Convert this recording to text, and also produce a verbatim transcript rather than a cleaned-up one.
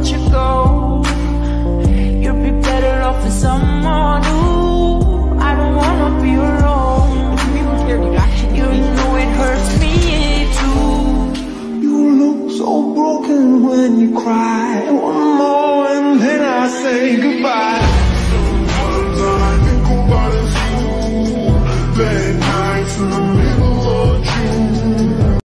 let you go. You'd be better off with someone new. I don't wanna be alone. You know it hurts me too. You look so broken when you cry. One more and then I say goodbye.